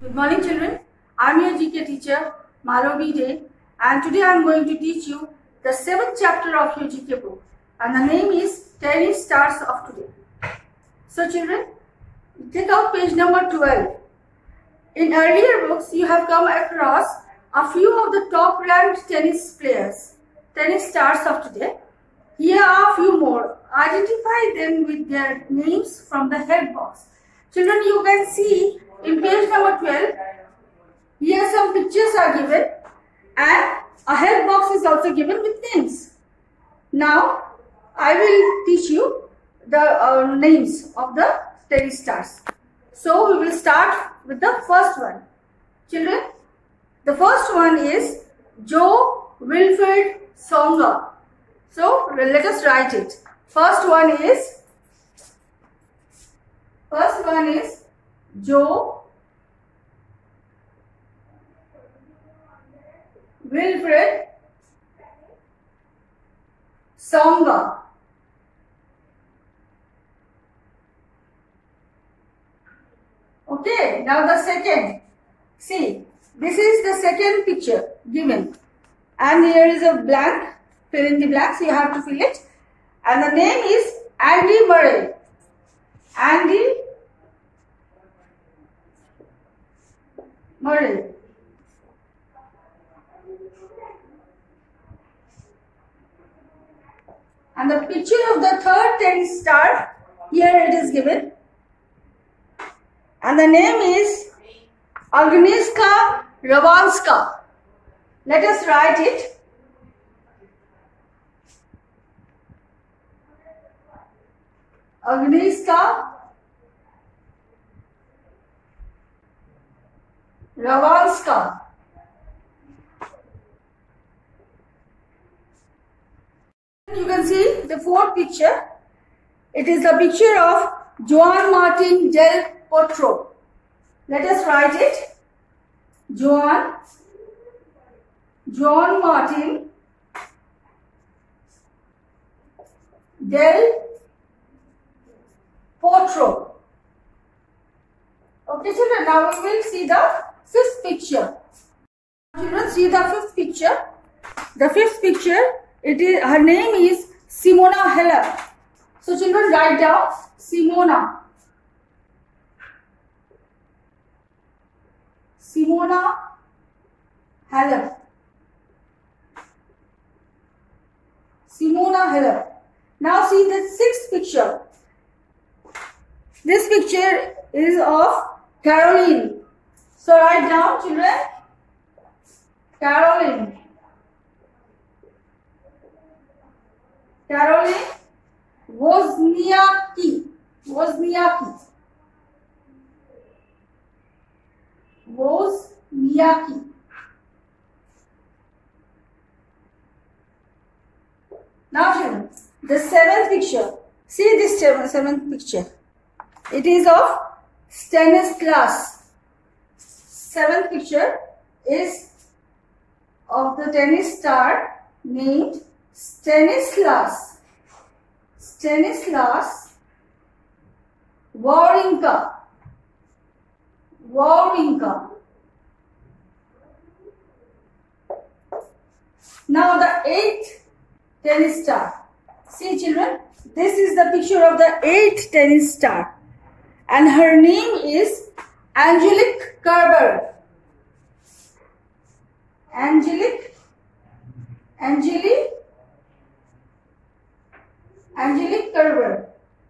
Good morning children, I am your GK teacher Malovi Day, and today I am going to teach you the 7th chapter of your GK book, and the name is Tennis Stars of Today. So children, take out page number 12. In earlier books you have come across a few of the top ranked tennis players, tennis stars of today. Here are a few more. Identify them with their names from the head box. Children, you can see in page number 12, here some pictures are given and a help box is also given with names. Now, I will teach you the names of the tennis stars. So, we will start with the first one. Children, the first one is Jo Wilfried Tsonga. So, let us write it. First one is Jo Wilfried Tsonga. Okay, now the second. See, this is the second picture given, and here is a blank. Fill in the blanks. You have to fill it, and the name is Andy Murray. Andy Murray. And the picture of the third tennis star, here it is given. And the name is Agnieszka Radwanska. Let us write it. Agnieszka Radwanska. You can see the fourth picture. It is the picture of Joan Martin del Potro. Let us write it. Joan Martin del Potro. Okay children, now we will see the fifth picture. Children, see the fifth picture. The fifth picture, her name is Simona Halep. So children, write down Simona Halep. Simona Halep. Now see the sixth picture. This picture is of Caroline. So write down children, Caroline Wozniacki. Now children, the seventh picture. See this seventh picture. It is of Stanislas. Seventh picture is of the tennis star named Stanislas Wawrinka. Now the eighth tennis star. See children, this is the picture of the eighth tennis star, and her name is Angelique Kerber. Angelique Kerber.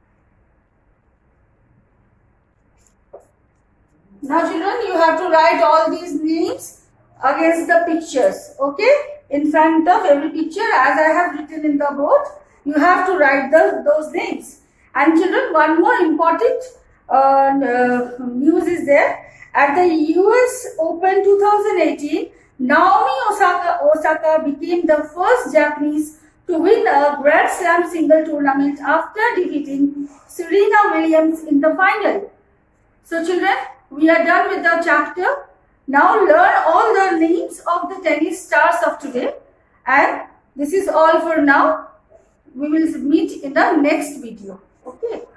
Now children, you have to write all these names against the pictures, okay? In front of every picture, as I have written in the board, you have to write those names. And children, one more important news is there. At the US Open 2018, Naomi Osaka became the first Japanese to win a Grand Slam single tournament after defeating Serena Williams in the final. So children, we are done with the chapter. Now learn all the names of the tennis stars of today. And this is all for now. We will meet in the next video. Okay.